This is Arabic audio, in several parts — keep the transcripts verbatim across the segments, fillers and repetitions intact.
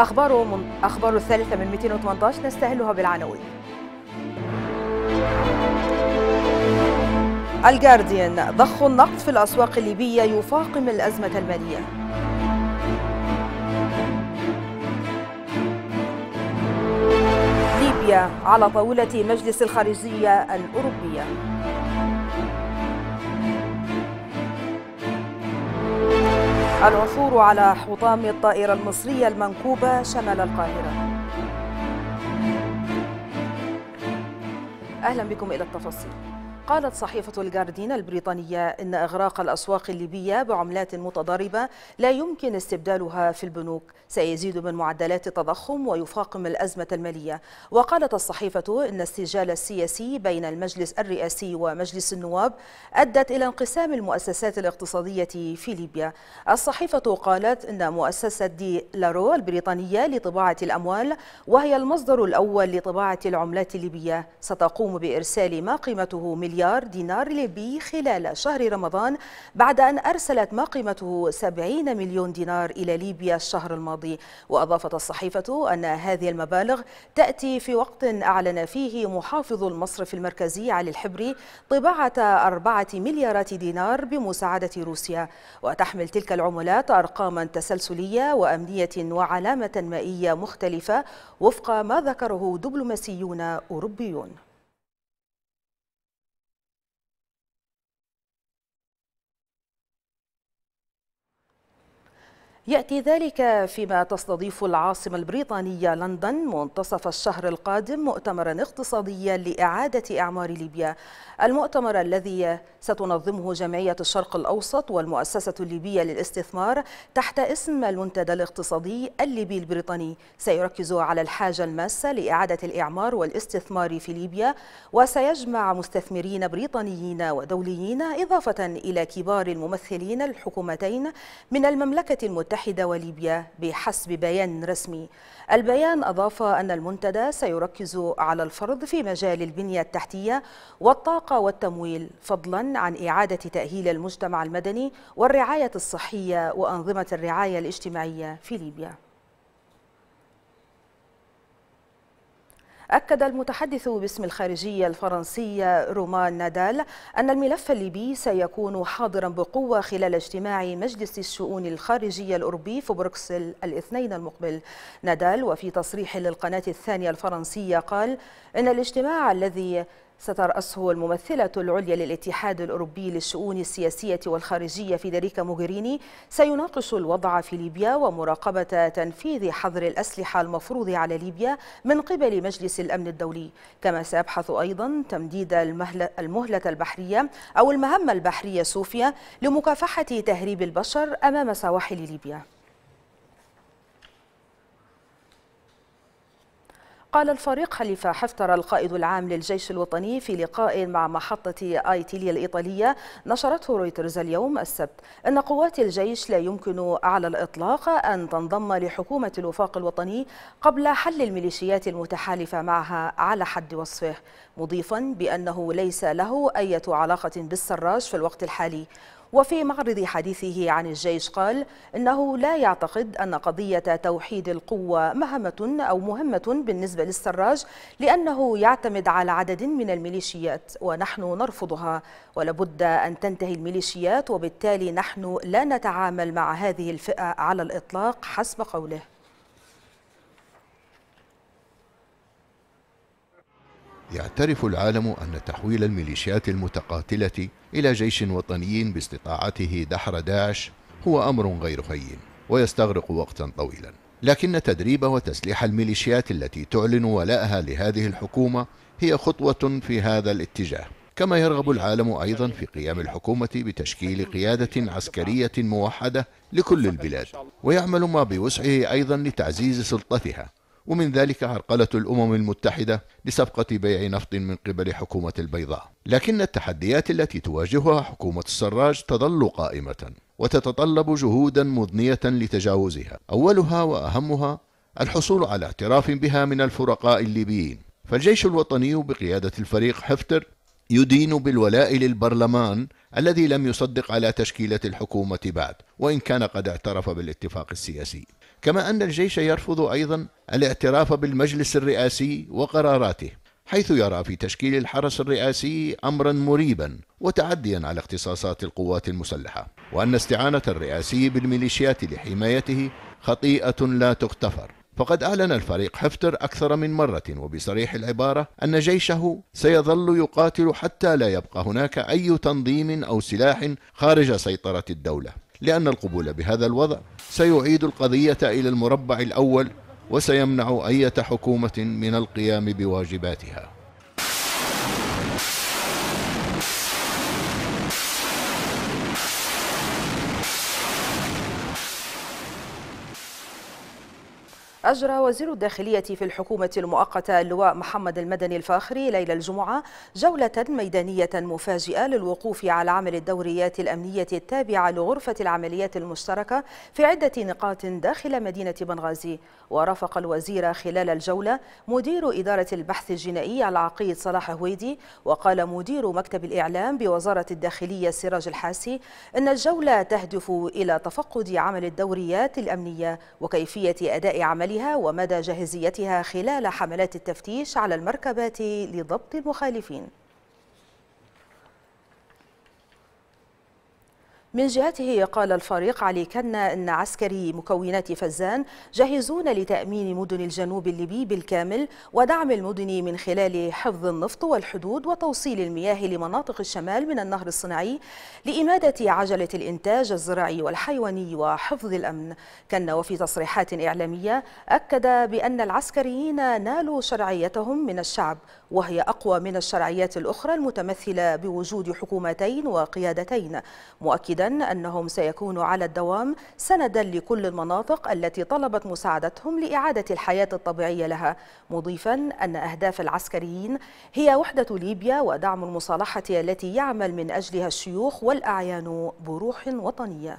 أخبار من أخبار الثالثة من مئتين وثمانية عشر نستهلها بالعناوين. الجارديان: ضخ النقد في الأسواق الليبية يفاقم الأزمة المالية. ليبيا على طاولة مجلس الخارجية الأوروبية. العثور على حطام الطائرة المصرية المنكوبة شمال القاهرة. أهلا بكم إلى التفاصيل. قالت صحيفة الجارديان البريطانية إن إغراق الأسواق الليبية بعملات متضاربة لا يمكن استبدالها في البنوك سيزيد من معدلات التضخم ويفاقم الأزمة المالية. وقالت الصحيفة إن السجال السياسي بين المجلس الرئاسي ومجلس النواب أدت إلى انقسام المؤسسات الاقتصادية في ليبيا. الصحيفة قالت إن مؤسسة دي لارو البريطانية لطباعة الأموال، وهي المصدر الأول لطباعة العملات الليبية، ستقوم بإرسال ما قيمته مليار دينار ليبي خلال شهر رمضان، بعد أن أرسلت ما قيمته سبعين مليون دينار إلى ليبيا الشهر الماضي. وأضافت الصحيفة أن هذه المبالغ تأتي في وقت أعلن فيه محافظ المصرف المركزي علي الحبري طباعة أربعة مليارات دينار بمساعدة روسيا. وتحمل تلك العملات أرقاما تسلسلية وأمنية وعلامة مائية مختلفة وفق ما ذكره دبلوماسيون أوروبيون. يأتي ذلك فيما تستضيف العاصمة البريطانية لندن منتصف الشهر القادم مؤتمرا اقتصاديا لإعادة إعمار ليبيا. المؤتمر الذي ستنظمه جمعية الشرق الأوسط والمؤسسة الليبية للاستثمار تحت اسم المنتدى الاقتصادي الليبي البريطاني سيركز على الحاجة الماسة لإعادة الإعمار والاستثمار في ليبيا، وسيجمع مستثمرين بريطانيين ودوليين إضافة إلى كبار الممثلين الحكومتين من المملكة المتحدة المتحدة وليبيا بحسب بيان رسمي. البيان أضاف أن المنتدى سيركز على الفرض في مجال البنية التحتية والطاقة والتمويل، فضلا عن إعادة تأهيل المجتمع المدني والرعاية الصحية وأنظمة الرعاية الاجتماعية في ليبيا. أكد المتحدث باسم الخارجية الفرنسية رومان نادال أن الملف الليبي سيكون حاضرا بقوة خلال اجتماع مجلس الشؤون الخارجية الأوروبي في بروكسل الاثنين المقبل. نادال وفي تصريح للقناة الثانية الفرنسية قال إن الاجتماع الذي سترأسه الممثلة العليا للاتحاد الأوروبي للشؤون السياسية والخارجية فيدريكا موغريني سيناقش الوضع في ليبيا ومراقبة تنفيذ حظر الأسلحة المفروض على ليبيا من قبل مجلس الأمن الدولي. كما سيبحث أيضا تمديد المهلة البحرية أو المهمة البحرية صوفيا لمكافحة تهريب البشر أمام سواحل ليبيا. قال الفريق خليفة حفتر القائد العام للجيش الوطني في لقاء مع محطة آيتيليا الإيطالية نشرته رويترز اليوم السبت أن قوات الجيش لا يمكن على الإطلاق أن تنضم لحكومة الوفاق الوطني قبل حل الميليشيات المتحالفة معها على حد وصفه، مضيفا بأنه ليس له أي علاقة بالسراج في الوقت الحالي. وفي معرض حديثه عن الجيش قال إنه لا يعتقد أن قضية توحيد القوة مهمة أو مهمة بالنسبة للسراج، لأنه يعتمد على عدد من الميليشيات ونحن نرفضها، ولابد أن تنتهي الميليشيات، وبالتالي نحن لا نتعامل مع هذه الفئة على الإطلاق حسب قوله. يعترف العالم أن تحويل الميليشيات المتقاتلة إلى جيش وطني باستطاعته دحر داعش هو أمر غير هين ويستغرق وقتا طويلا، لكن تدريب وتسليح الميليشيات التي تعلن ولاءها لهذه الحكومة هي خطوة في هذا الاتجاه. كما يرغب العالم أيضا في قيام الحكومة بتشكيل قيادة عسكرية موحدة لكل البلاد، ويعمل ما بوسعه أيضا لتعزيز سلطتها، ومن ذلك عرقلة الأمم المتحدة لصفقة بيع نفط من قبل حكومة البيضاء. لكن التحديات التي تواجهها حكومة السراج تظل قائمة وتتطلب جهودا مضنية لتجاوزها، أولها وأهمها الحصول على اعتراف بها من الفرقاء الليبيين. فالجيش الوطني بقيادة الفريق حفتر يدين بالولاء للبرلمان الذي لم يصدق على تشكيلة الحكومة بعد، وإن كان قد اعترف بالاتفاق السياسي. كما أن الجيش يرفض أيضا الاعتراف بالمجلس الرئاسي وقراراته، حيث يرى في تشكيل الحرس الرئاسي أمرا مريبا وتعديا على اختصاصات القوات المسلحة، وأن استعانة الرئاسي بالميليشيات لحمايته خطيئة لا تغتفر. فقد أعلن الفريق حفتر أكثر من مرة وبصريح العبارة أن جيشه سيظل يقاتل حتى لا يبقى هناك أي تنظيم أو سلاح خارج سيطرة الدولة، لأن القبول بهذا الوضع سيعيد القضية إلى المربع الأول وسيمنع أي حكومة من القيام بواجباتها. أجرى وزير الداخلية في الحكومة المؤقتة اللواء محمد المدني الفاخري ليلة الجمعة جولة ميدانية مفاجئة للوقوف على عمل الدوريات الأمنية التابعة لغرفة العمليات المشتركة في عدة نقاط داخل مدينة بنغازي. ورافق الوزير خلال الجولة مدير إدارة البحث الجنائي العقيد صلاح هويدي. وقال مدير مكتب الإعلام بوزارة الداخلية سراج الحاسي أن الجولة تهدف إلى تفقد عمل الدوريات الأمنية وكيفية أداء عملها ومدى جاهزيتها خلال حملات التفتيش على المركبات لضبط المخالفين. من جهته قال الفريق علي كنا أن عسكري مكونات فزان جاهزون لتأمين مدن الجنوب الليبي بالكامل ودعم المدن من خلال حفظ النفط والحدود وتوصيل المياه لمناطق الشمال من النهر الصناعي لإمادة عجلة الإنتاج الزراعي والحيواني وحفظ الأمن. كان وفي تصريحات إعلامية أكد بأن العسكريين نالوا شرعيتهم من الشعب، وهي أقوى من الشرعيات الأخرى المتمثلة بوجود حكومتين وقيادتين، مؤكدا أنهم سيكونوا على الدوام سندا لكل المناطق التي طلبت مساعدتهم لإعادة الحياة الطبيعية لها، مضيفا أن أهداف العسكريين هي وحدة ليبيا ودعم المصالحة التي يعمل من أجلها الشيوخ والأعيان بروح وطنية.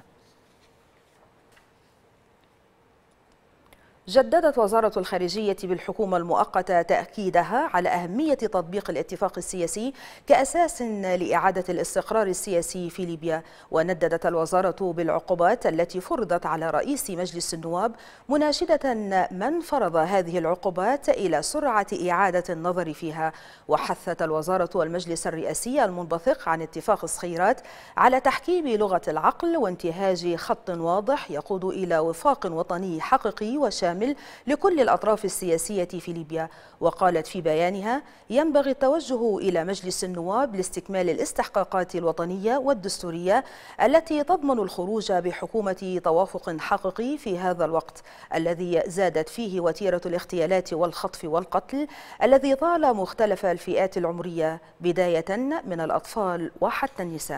جددت وزارة الخارجية بالحكومة المؤقتة تأكيدها على أهمية تطبيق الاتفاق السياسي كأساس لإعادة الاستقرار السياسي في ليبيا. ونددت الوزارة بالعقوبات التي فرضت على رئيس مجلس النواب، مناشدة من فرض هذه العقوبات إلى سرعة إعادة النظر فيها. وحثت الوزارة المجلس الرئاسي المنبثق عن اتفاق الصخيرات على تحكيم لغة العقل وانتهاج خط واضح يقود إلى وفاق وطني حقيقي وشامل لكل الأطراف السياسية في ليبيا. وقالت في بيانها: ينبغي التوجه إلى مجلس النواب لاستكمال الاستحقاقات الوطنية والدستورية التي تضمن الخروج بحكومة توافق حقيقي في هذا الوقت الذي زادت فيه وتيرة الاغتيالات والخطف والقتل الذي طال مختلف الفئات العمرية بداية من الأطفال وحتى النساء.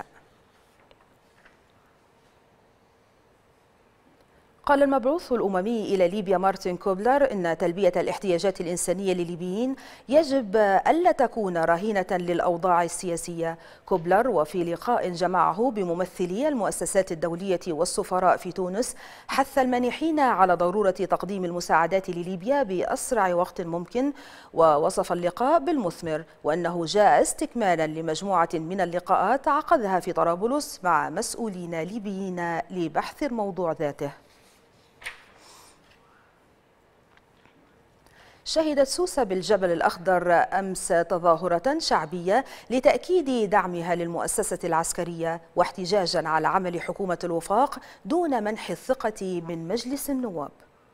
قال المبعوث الأممي إلى ليبيا مارتن كوبلر إن تلبية الاحتياجات الإنسانية للليبيين يجب ألا تكون رهينة للأوضاع السياسية. كوبلر وفي لقاء جمعه بممثلي المؤسسات الدولية والسفراء في تونس حث المانحين على ضرورة تقديم المساعدات لليبيا بأسرع وقت ممكن، ووصف اللقاء بالمثمر، وأنه جاء استكمالا لمجموعة من اللقاءات عقدها في طرابلس مع مسؤولين ليبيين لبحث الموضوع ذاته. شهدت سوسة بالجبل الأخضر أمس تظاهرة شعبية لتأكيد دعمها للمؤسسة العسكرية واحتجاجا على عمل حكومة الوفاق دون منح الثقة من مجلس النواب.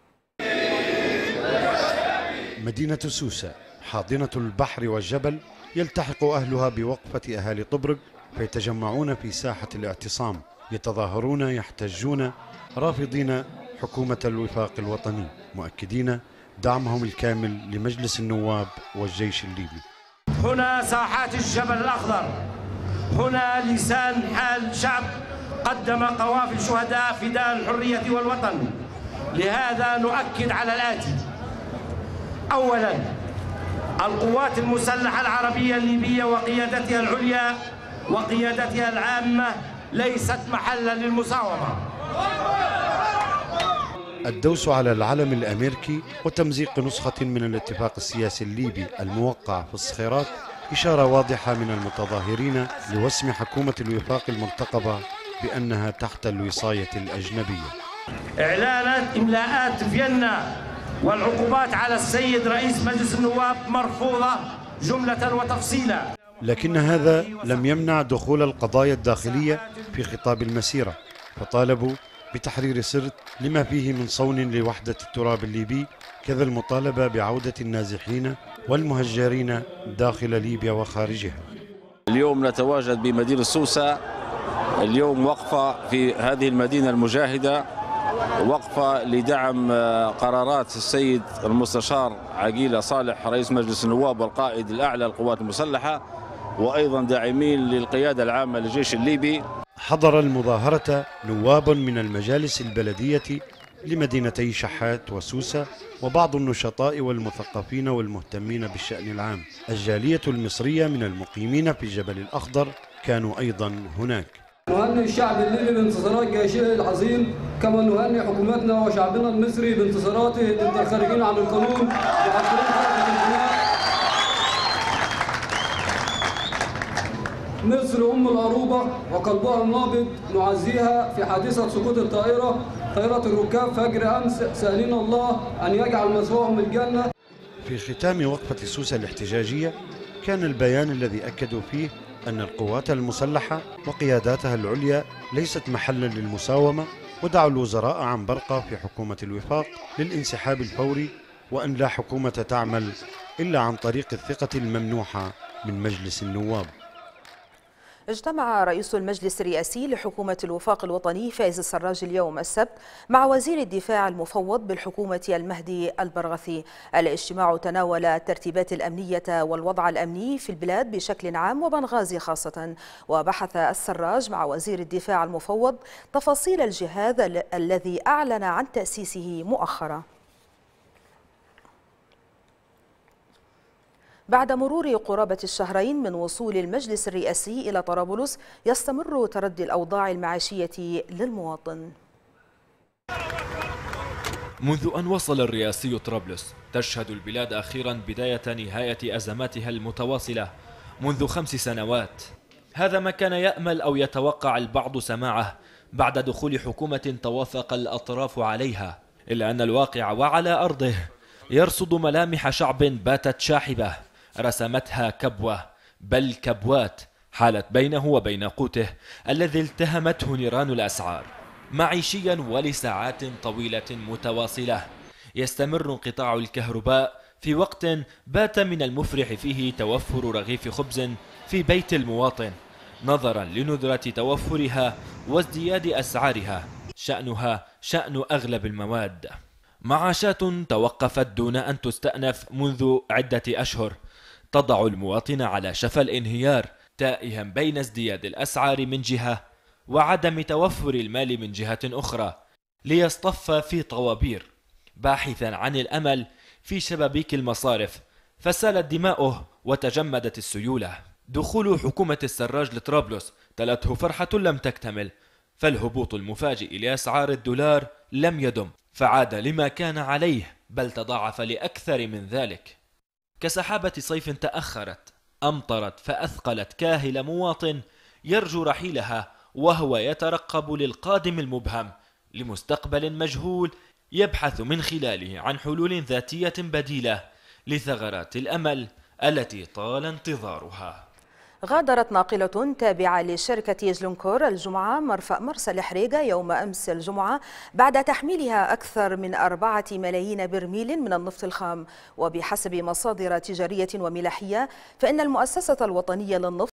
مدينة سوسة حاضنة البحر والجبل يلتحق أهلها بوقفة أهالي طبرق فيتجمعون في ساحة الاعتصام، يتظاهرون يحتجون رافضين حكومة الوفاق الوطني، مؤكدين دعمهم الكامل لمجلس النواب والجيش الليبي. هنا ساحات الجبل الأخضر، هنا لسان حال شعب قدم قوافل شهداء فداء الحرية والوطن. لهذا نؤكد على الآتي: أولا، القوات المسلحة العربية الليبية وقيادتها العليا وقيادتها العامة ليست محلا للمساومة. الدوس على العلم الأمريكي وتمزيق نسخة من الاتفاق السياسي الليبي الموقع في الصخيرات إشارة واضحة من المتظاهرين لوسم حكومة الوفاق المرتقبة بأنها تحت الوصاية الأجنبية. إعلانات إملاءات فيينا والعقوبات على السيد رئيس مجلس النواب مرفوضة جملة وتفصيلا. لكن هذا لم يمنع دخول القضايا الداخلية في خطاب المسيرة، فطالبوا بتحرير سرت لما فيه من صون لوحدة التراب الليبي، كذا المطالبة بعودة النازحين والمهجرين داخل ليبيا وخارجها. اليوم نتواجد بمدينة سوسة، اليوم وقفة في هذه المدينة المجاهدة، وقفة لدعم قرارات السيد المستشار عقيلة صالح رئيس مجلس النواب والقائد الأعلى للقوات المسلحة، وأيضا داعمين للقيادة العامة للجيش الليبي. حضر المظاهرة نواب من المجالس البلدية لمدينتي شحات وسوسة وبعض النشطاء والمثقفين والمهتمين بالشأن العام. الجالية المصرية من المقيمين في الجبل الأخضر كانوا أيضا هناك. نهنئ الشعب الليبي بانتصارات جيشه العظيم، كما نهنئ حكومتنا وشعبنا المصري بانتصاراته ضد الخارجين عن القانون وعقلين حركة البناء. مصر أم العروبة وقلبها النابض نعزيها في حادثة سقوط الطائرة طائرة الركاب فجر أمس، سألين الله أن يجعل مثواهم الجنة. في ختام وقفة سوسة الاحتجاجية كان البيان الذي أكدوا فيه أن القوات المسلحة وقياداتها العليا ليست محلا للمساومة، ودعوا الوزراء عن برقة في حكومة الوفاق للانسحاب الفوري، وأن لا حكومة تعمل إلا عن طريق الثقة الممنوحة من مجلس النواب. اجتمع رئيس المجلس الرئاسي لحكومة الوفاق الوطني فايز السراج اليوم السبت مع وزير الدفاع المفوض بالحكومة المهدي البرغثي. الاجتماع تناول الترتيبات الأمنية والوضع الأمني في البلاد بشكل عام وبنغازي خاصة، وبحث السراج مع وزير الدفاع المفوض تفاصيل الجهاز الذي أعلن عن تأسيسه مؤخرا. بعد مرور قرابة الشهرين من وصول المجلس الرئاسي إلى طرابلس، يستمر تردي الأوضاع المعيشية للمواطن. منذ أن وصل الرئاسي طرابلس تشهد البلاد أخيرا بداية نهاية أزماتها المتواصلة منذ خمس سنوات. هذا ما كان يأمل أو يتوقع البعض سماعه بعد دخول حكومة توافق الأطراف عليها، إلا أن الواقع وعلى أرضه يرصد ملامح شعب باتت شاحبة رسمتها كبوة بل كبوات حالت بينه وبين قوته الذي التهمته نيران الأسعار معيشيا ولساعات طويلة متواصلة. يستمر انقطاع الكهرباء في وقت بات من المفرح فيه توفر رغيف خبز في بيت المواطن، نظرا لندرة توفرها وازدياد أسعارها شأنها شأن أغلب المواد. معاشات توقفت دون أن تستأنف منذ عدة أشهر، تضع المواطن على شفا الانهيار، تائها بين ازدياد الأسعار من جهة وعدم توفر المال من جهة أخرى، ليصطف في طوابير باحثا عن الأمل في شبابيك المصارف، فسالت دماؤه وتجمدت السيولة. دخول حكومة السراج لطرابلس تلته فرحة لم تكتمل، فالهبوط المفاجئ لأسعار الدولار لم يدم، فعاد لما كان عليه بل تضاعف لأكثر من ذلك. كسحابة صيف تأخرت أمطرت فأثقلت كاهل مواطن يرجو رحيلها وهو يترقب للقادم المبهم لمستقبل مجهول، يبحث من خلاله عن حلول ذاتية بديلة لثغرات الأمل التي طال انتظارها. غادرت ناقلة تابعة لشركة يجلنكور الجمعة مرفأ مرسى الحريقة يوم أمس الجمعة بعد تحميلها أكثر من أربعة ملايين برميل من النفط الخام. وبحسب مصادر تجارية وملاحية فإن المؤسسة الوطنية للنفط